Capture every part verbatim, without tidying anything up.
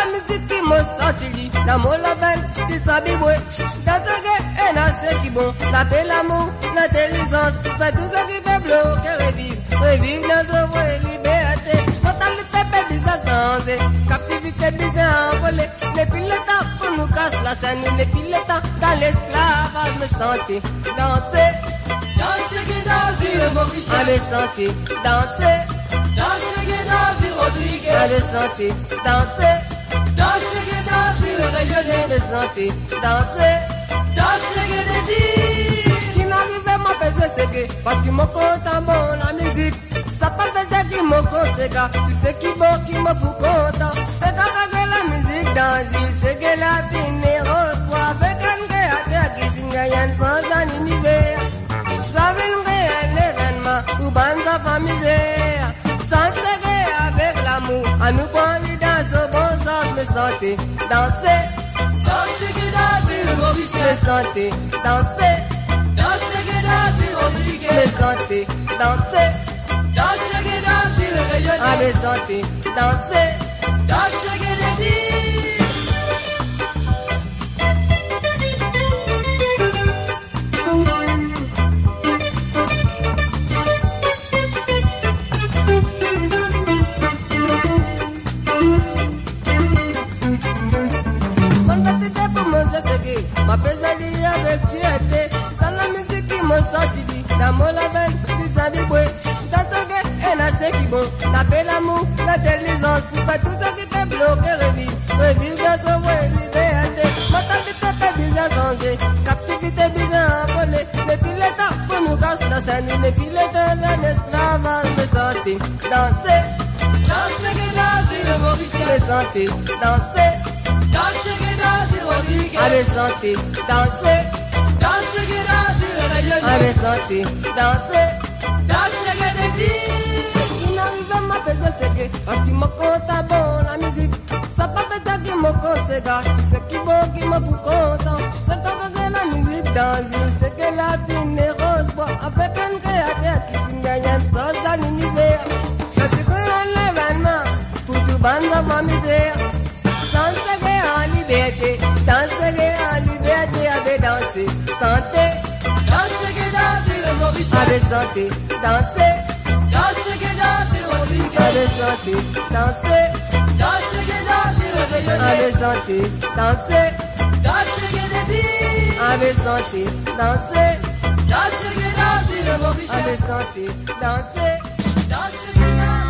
la musique qui m'a sorti dans mon label, qui s'habille, dans ce que est là, c'est qui bon, la paix, l'amour, l'intelligence, fait tout ce qui fait bloquer, revivre, revivre dans ce vrai liberté, mentalité pédisation, captivité déjà envolée, les pilotes pour nous casser la scène, les pilotes dans l'esclavage, me sentir, danser, danser qui danse, le Maurice, avec santé, danser, danser qui danse, Rodriguez, avec santé, danser, danser qui danse, le rayonné, avec santé, danser, danser qui désire, qui n'arrive à m'empêcher, c'est que, parce que mon compte en bon, la musique, ça pas fait qui mon compte, c'est gars, tu sais qui bon, qui me pour content, c'est quand que la musique dans l'île, c'est que la vie n'est reçoit, avec un créateur qui finit rien sans un univers, ça veut une réel événement, ou bande de misère, sans s'aider avec l'amour, à nous prendre dans ce bon sens, me santé, danser, danser qui danse, le Maurice, me santé, danser, danser qui danse, Rodriguez, me santé, danser, danser qui danse, le rayonné, avec santé, danser, danser qui désire. Ma pésadille avec fierté, sans la musique qui m'a sorti dans mon label, qui s'habille, dans ce que est là, c'est qui bon, la paix, l'amour, l'intelligence, pour faire tout ce qui fait bloquer, revivre, revivre dans ce vrai liberté, mentalité pédisation, captivité bizarre envolée, depuis l'état pour nous casser la scène, depuis l'état d'un esclavage, me sentir, danser, danser qui danse, le Maurice, me sentir, danser, danser qui danse, Rodriguez, avec santé, danser, danser qui danse, le rayonné, avec santé, danser, danser qui désire, qui n'arrive à m'appeler, c'est que, parce qu'il me compte bon la musique, ça pas fait qu'il me compte, c'est gars, c'est qui bon, qui me pour content, c'est quand que la musique dans l'île, c'est que la vie n'est rose, avec un créateur qui finit rien sans un univers, je suis un événement, pour tout bande de ma misère, danser en liberté, danser en liberté, avec danser, santé, danser qui danse, le Maurice, avec santé, danser, danser qui danse, Rodriguez, avec santé, danser, danser qui danse, le rayonné, avec santé, danser, danser qui désire, avec santé, danser, danser qui danse, le Maurice, avec santé, danser, danser qui danse.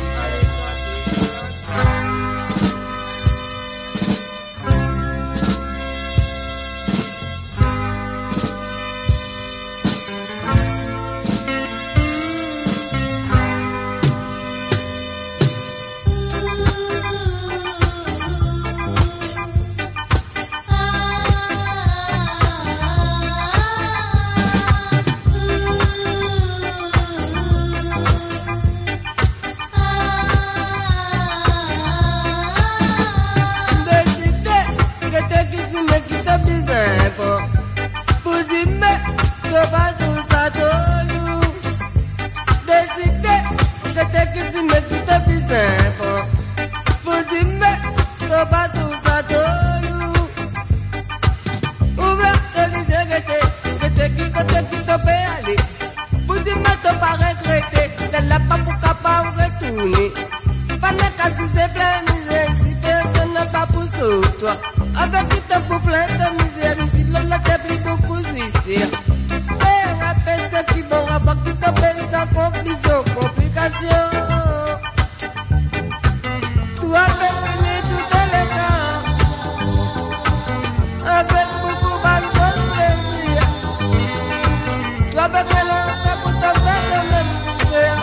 Avec qui t'as pour plein de misère, ici l'on a débris beaucoup d'huissiers. C'est un peste qui bon rapport qui t'appelle ta confusion, complication. Toi, fini tout les cas, avec beaucoup de plaisir. Toi, avec l'enfant pour te faire de même misère.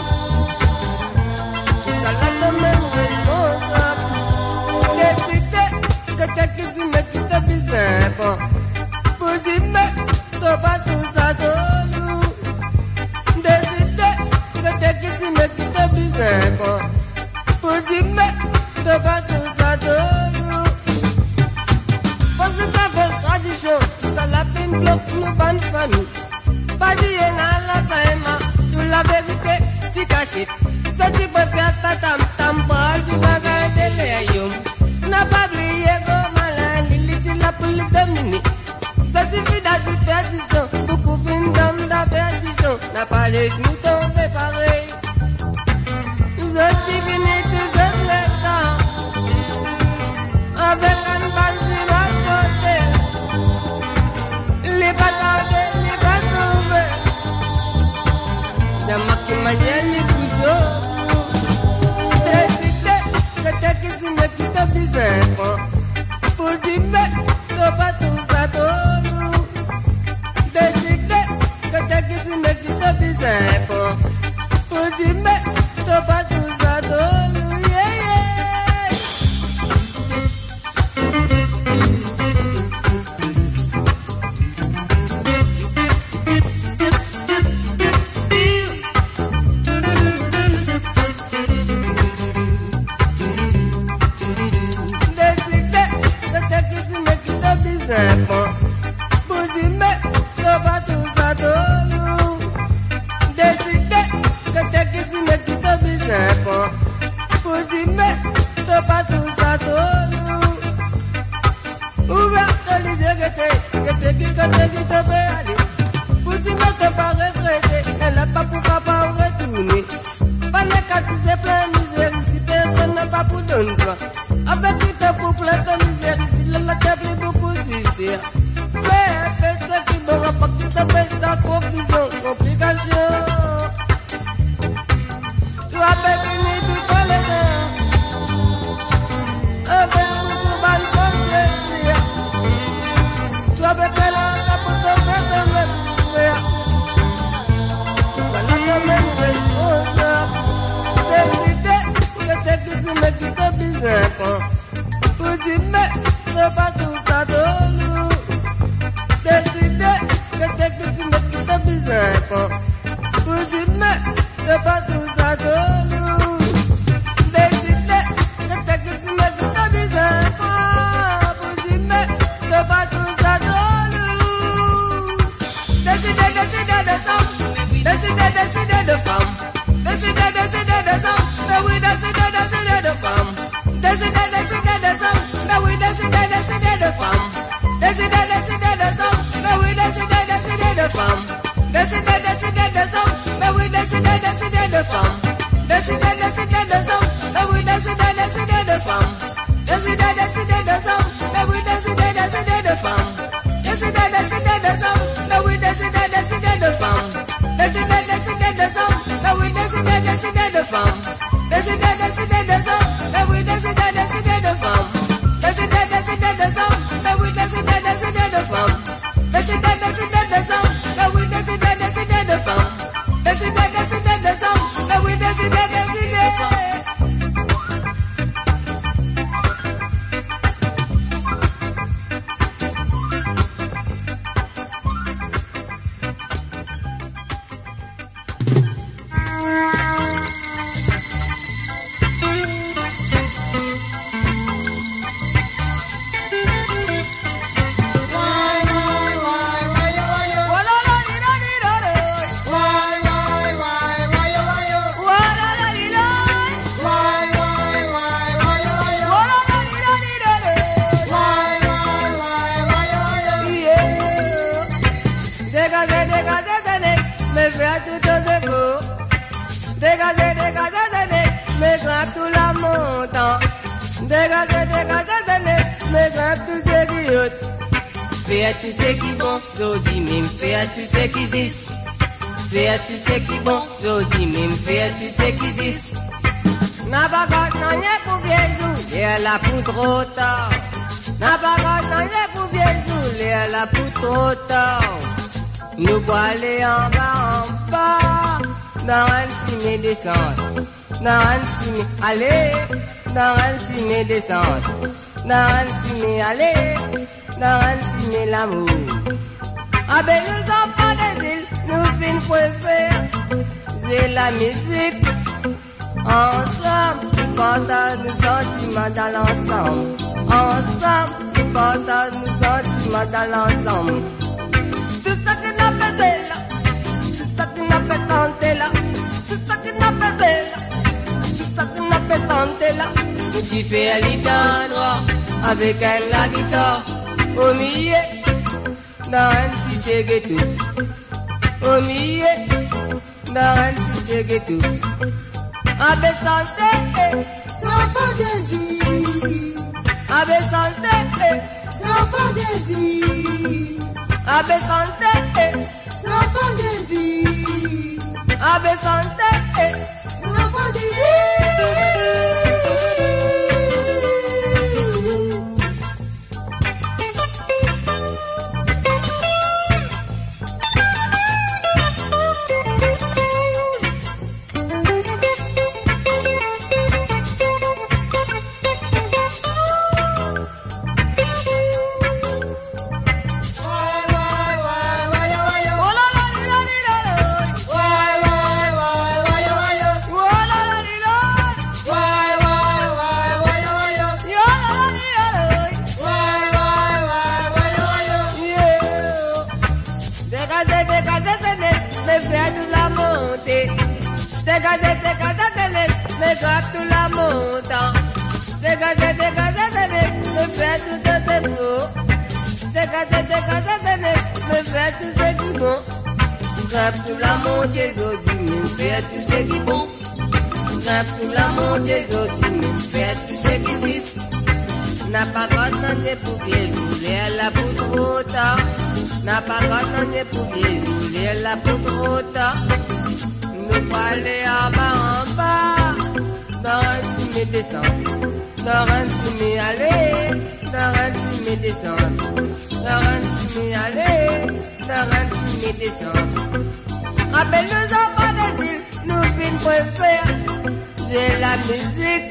Ça l'a de même responsable. Décider que t'es qui dit mais qui te bizarre bon. Pour dire mais t'as pas tout ça de nous. Décider que t'es qui dit mais qui te bizarre bon. Pour dire mais t'as pas tout ça de nous. Parce que ça fait tradition, ça la peine bloque nous bonne famille. Pas du yen à la taïma, tout la vérité, tu caches. Ça tu peux faire ta tam tam pas, tu vas garder les yum. N'a pas laisse-nous tomber pareil. Je suis venu tout seul le temps, avec un bande sur ma côté. Les batailles, les batailles, y'a ma qui m'a dit les coussons. Décidé, c'était qui s'y met qui t'a bizarre. Pour dire, mais c'est pas tout ça, tout. Décidé, c'était qui s'y met qui t'a bizarre. Pour dire, mais c'est pas tout ça, tout. Yeah, yeah. Avec qui t'as pour plein de misère, ici la table est beaucoup plus serre. Mais fais ce qui n'aura pas que t'as fait ta confusion, complication. Tu as béni tout à l'heure, avec beaucoup de balcons, tu as béni la pour te faire de même frère. Voilà quand même responsable. C'est qui se met qui te bizarre. Pour dire, mais c'est pas tout ça de nous. Décidé que c'est qui se met qui te bizarre. Pour dire, mais c'est pas tout ça de nous. Décidé que c'est qui se met qui te bizarre. Pour dire, mais c'est pas tout ça de nous. Décidé, décidé de femme. Décidé, décidé de femme. Décidé, décidé de femme. Mais oui, décidé, décidé de femme. Décidé, décidé de femme. Mais oui, décidé, décidé de femme. Décidé, décidé de femme. Mais oui, décidé, décidé de femme. Décidé, décidé de femme. Mais oui, décidé, décidé de femme. Décidé, décidé de femme. Mais oui, décidé, décidé de femme. Décidé, décidé de femme. Mais oui, décidé, décidé de femme. Décidé, décidé de femme. Mais oui, décidé, décidé de femme. Décidé, décidé de femme. Mais oui, décidé, décidé de femme. Décidé, décidé de femme. Mais oui, décidé, décidé de femme. Décidé, décidé de femme. Mais oui, décidé, décidé de femme. Décidé, décidé de femme. Mais oui, décidé, décidé de femme. Décidé, décidé de femme. Mais oui, décidé, décidé. Dégagez, dégagez, dégagez, mais grimpe tout la montagne. Dégagez, dégagez, dégagez, mais grimpe tous ces guillottes. Fais à tous ceux qui vont, Jody Mime, fais à tous ceux qui existent. Fais à tous ceux qui vont, Jody Mime, fais à tous ceux qui existent. N'a pas gâché, n'a rien pour bien jouer, et la pour trop tard. N'a pas gâché, n'a rien pour bien jouer, et la pour trop tard. Nous pour aller en bas, en bas. Dans un cimé descendre, dans un cimé aller, dans un cimé descendre, dans un cimé aller, dans un cimé l'amour. Ah ben nous enfants des îles, nous finissons pour faire, c'est la musique. Ensemble, partage nos sentiments dans l'ensemble. Ensemble, partage nos sentiments dans l'ensemble. Tout ça que nous faisons là. Tout ça que nous fait tenter là, tout ça que nous fait là, tout ça que nous fait tenter là. Tu fais à l'état noir avec un la guitare au milieu dans un petit ghetto. Au milieu Naran si sege tu Abe santé Sans fantaisie, Abe santé sans fantaisie, Abe santé sans fantaisie, Abe santé sans fantaisie. Tout la montagne, dégagez, dégagez, me fait tout ce qui bon. Dégagez, dégagez, me fait tout ce qui bon. Grimpe tout la montée, aujourd'hui, me fait tout ce qui bon. Grimpe tout la montée, aujourd'hui, me fait tout ce qui existe. N'a pas contenté pour bien rouler la pour trop tard. N'a pas contenté pour bien rouler la pour trop tard. Nous parler en bas, en bas. Naran si me descendre, Naran si me aller, Naran si me descendre, Naran si me aller, Naran si me descendre. Rappelle nos enfants des îles, nous films préfèrent, j'ai la musique.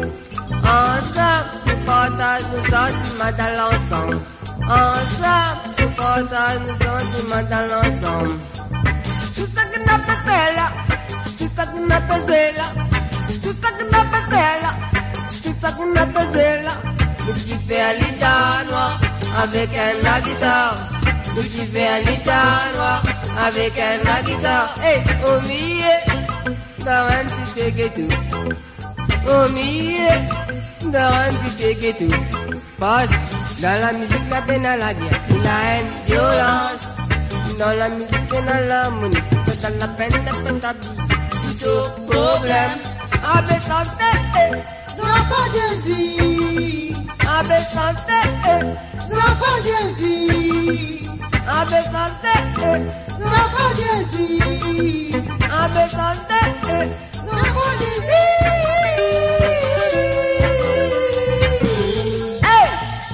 Ensemble, nous partageons nos sentiments dans l'ensemble. Ensemble, nous partageons nos sentiments dans l'ensemble. Tout ça que n'a pas fait là, tout ça que n'a pas fait là. Tout ça qu'on a pas fait là, tout ça qu'on a pas fait là. Nous qui fait un litar noir avec un la guitare. Nous qui fait un litar noir avec un la guitare. Hey, au milieu, Naran si sege tout. Au milieu, Naran si sege tout. Parce dans la musique la peine à la guerre, il a une violence. Dans la musique et dans l'harmonie, c'est dans la peine, la peine, la vie. Tout problème. Abe santé, Sans fantaisie, Abe santé, sans fantaisie, Abe santé, sans fantaisie, Abe santé, sans fantaisie. hey!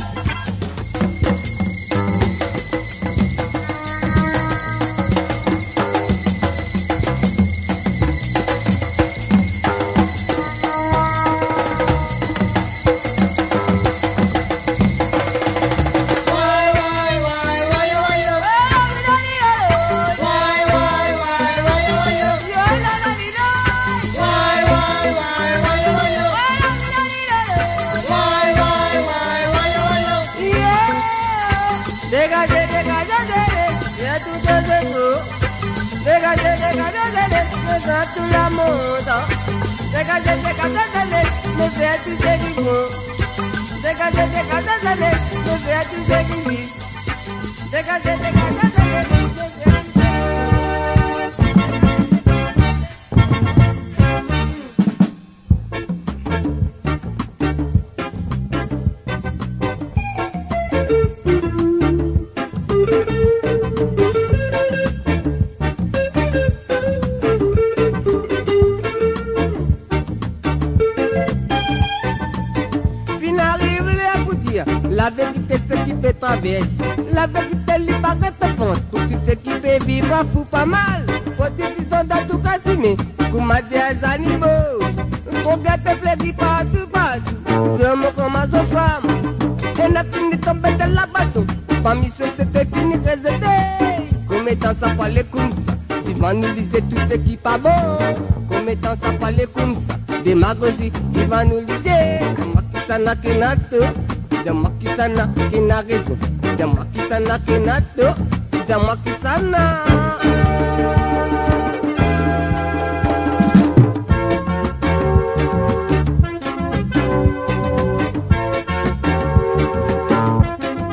Dégagez, dégagez, c'est tout ce que tout. Dégagez, dégagez, c'est tout la montagne. Dégagez, dégagez, me fait tout ce qui bon. Dégagez, dégagez, me fait tout ce qui vit. Dégagez, dégagez, me fait tout ce qui vit. La vérité, c'est qui fait traverser. La vérité, lui paraît fond. Pour tous ceux qui peuvent vivre, fou pas mal. Pour tous ceux qui sont dans tout casimé. Comme m'a dit les animaux. Pour que peuple qui partout, partout. C'est moi comme ma femme. Et n'a fini de tomber dans la baston. Parmi ceux, c'était fini de réséder. Comme étant ça, parler comme ça. Tu vas nous liser tout ce qui pas bon. Comme étant ça, parler comme ça. Démagogie, tu vas nous liser. Comment qui ça n'a qu'un acte. Jama kisana kina raison, jama kisana kina do, jama kisana.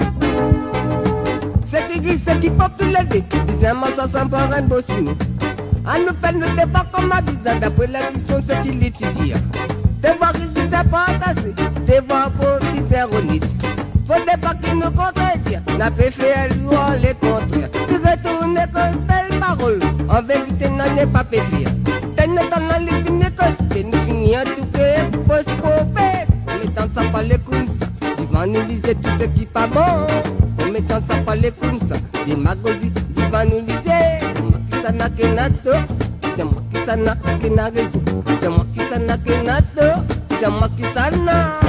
C'est qui qui c'est qui porte le dé, disais moi ça s'en part un bossini. À nous faire nos débats comme à bizarre, d'après la question, ce qu'il étudie. Des voix qui disaient pas assez, des voix pour qui s'éronient. Faut des pas qui nous contredisent, n'a pas fait loin les contraires. Tu retournes que belle parole, en vérité, n'en est pas fait fier. T'es dans la ligne de coste, nous finissons en tout cas, faut se couper. En mettant ça par les comme ça, tu vas nous liser tout ce qui pas bon. En mettant ça par les comme ça, des magazines, tu vas nous liser. Ça n'a que nato, jama qui ça n'a que na raison, jama qui ça n'a que nato, jama qui ça n'a.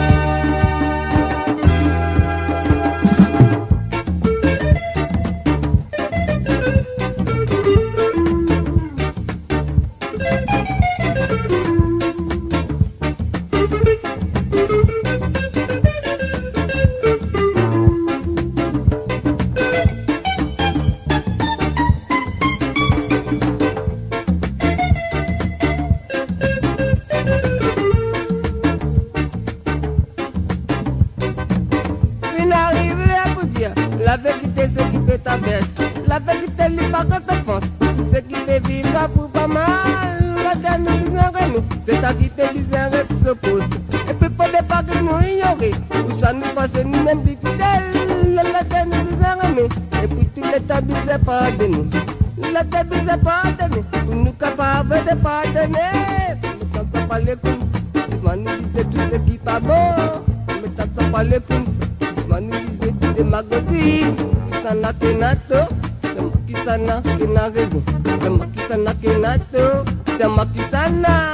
La vérité, c'est qui peut t'abaisser. La vérité, n'est pas quand tu penses. Ce qui fait vivre pour pas mal. La dernière nous, c'est ta qui te bizarre s'oppose. Et puis, pour des pas que nous ignorer. Où ça nous passe, nous-mêmes, plus fidèles. La dernière nous, et puis, tous les tabis pas de nous. La tabis pas de nous. Pour nous capables de pardonner. Mais quand ça parle comme ça, tu vas nous dire tout ce qui pas bon. Mais quand ça parle comme ça, tu vas nous dire des magazines. Qui s'en a que nato, qui s'en a que na raison. Qui s'en a que nato, qui s'en a